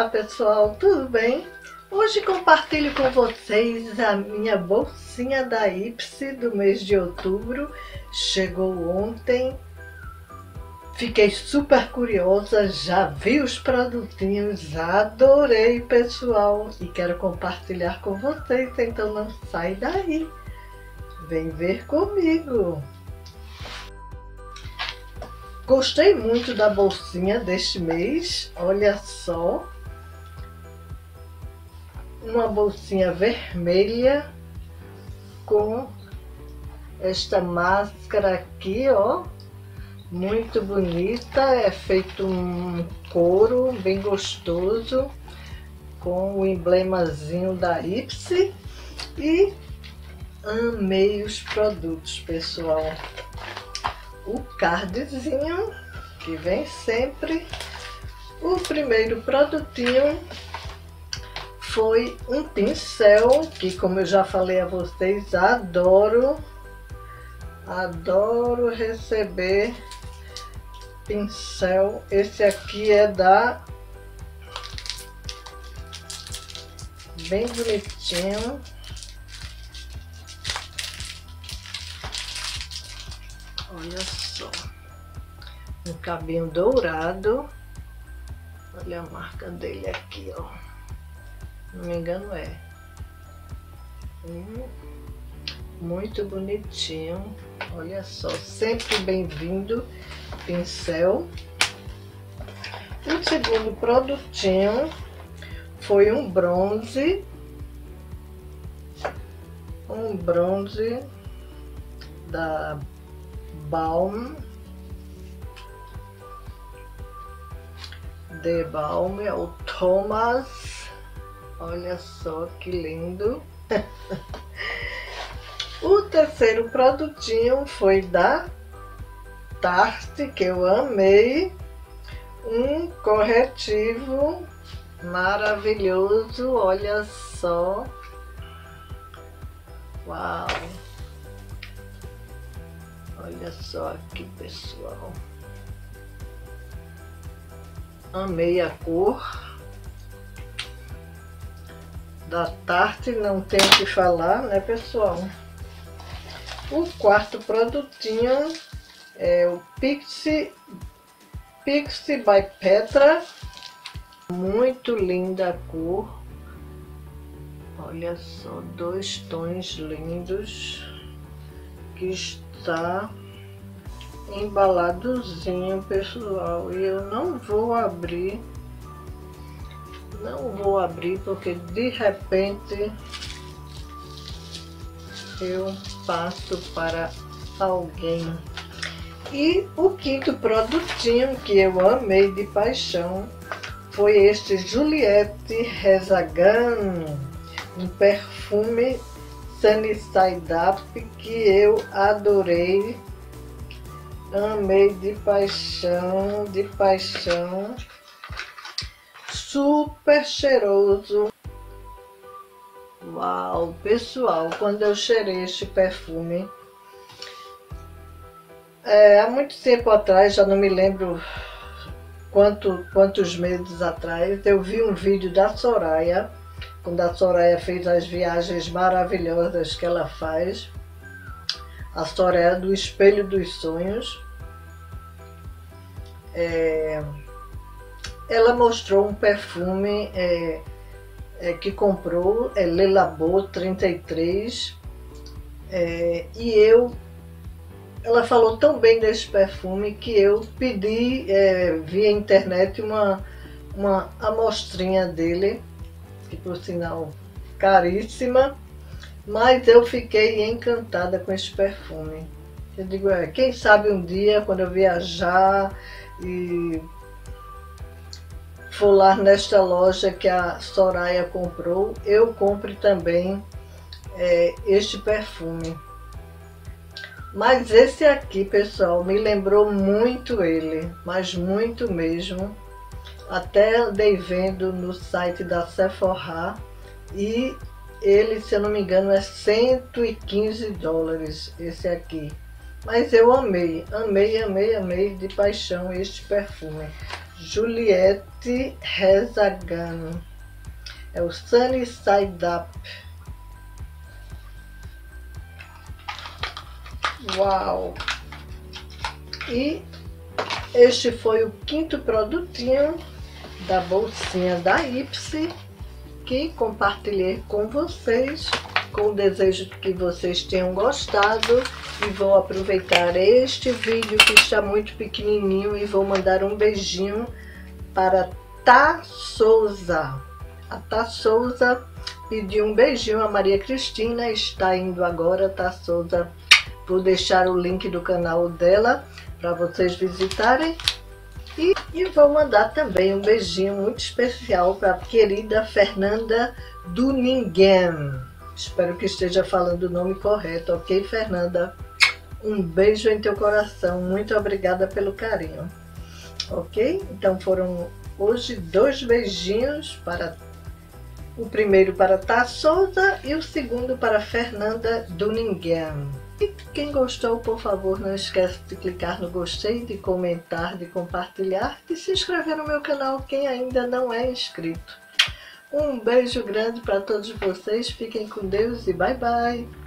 Olá pessoal, tudo bem? Hoje compartilho com vocês a minha bolsinha da Ipsy do mês de outubro. Chegou ontem, fiquei super curiosa, já vi os produtinhos, adorei pessoal e quero compartilhar com vocês, então não sai daí, vem ver comigo. Gostei muito da bolsinha deste mês, olha só, uma bolsinha vermelha com esta máscara aqui, ó, muito bonita, é feito um couro bem gostoso, com o emblemazinho da Ipsy e amei os produtos, pessoal. O cardzinho que vem sempre. O primeiro produtinho foi um pincel que, como eu já falei a vocês, adoro receber pincel. Esse aqui é bem bonitinho. Olha só, um cabinho dourado. Olha a marca dele aqui, ó. Não me engano é. Muito bonitinho. Olha só, sempre bem-vindo pincel. O segundo produtinho foi um bronze. Um bronze da Balm, The Balm, é o Thomas. Olha só que lindo. O terceiro produtinho foi da Tarte, que eu amei, um corretivo maravilhoso, olha só. Uau! Olha só aqui, pessoal. Amei a cor da Tarte, não tenho o que falar, né, pessoal? O quarto produtinho é o Pixie by Petra. Muito linda a cor. Olha só, dois tons lindos que está embaladozinho, pessoal, e eu não vou abrir porque de repente eu passo para alguém. E o quinto produtinho que eu amei de paixão foi este Juliette Rezagan, um perfume Sunny Side Up que eu adorei, amei de paixão, super cheiroso. Uau, pessoal, quando eu cheirei este perfume, há muito tempo atrás, já não me lembro quantos meses atrás, eu vi um vídeo da Soraya, quando a Soraya fez as viagens maravilhosas que ela faz, a Soraya do Espelho dos Sonhos. Ela mostrou um perfume que comprou, Le Labo 33, ela falou tão bem desse perfume que eu pedi via internet uma amostrinha dele, que por sinal caríssima, mas eu fiquei encantada com esse perfume. Eu digo, quem sabe um dia quando eu viajar e for lá nesta loja que a Soraya comprou, eu compre também este perfume. Mas esse aqui, pessoal, me lembrou muito ele, mas muito mesmo. Até andei vendo no site da Sephora e ele, se eu não me engano, é 115 dólares esse aqui. Mas eu amei de paixão este perfume. Juliette Rezagan. É o Sunny Side Up. Uau! E este foi o 5º produtinho da bolsinha da Ipsy que compartilhei com vocês, com o desejo de que vocês tenham gostado, e vou aproveitar este vídeo que está muito pequenininho e vou mandar um beijinho para Tá Souza. A Tá Souza pediu um beijinho a Maria Cristina, está indo agora. Tá Souza, vou deixar o link do canal dela para vocês visitarem. E vou mandar também um beijinho muito especial para a querida Fernanda do Ninguém. Espero que esteja falando o nome correto, ok, Fernanda? Um beijo em teu coração, muito obrigada pelo carinho, ok? Então foram hoje 2 beijinhos, para o primeiro para Tá Souza e o segundo para Fernanda do Ninguém. E quem gostou, por favor, não esquece de clicar no gostei, de comentar, de compartilhar, de se inscrever no meu canal quem ainda não é inscrito. Um beijo grande para todos vocês, fiquem com Deus e bye bye!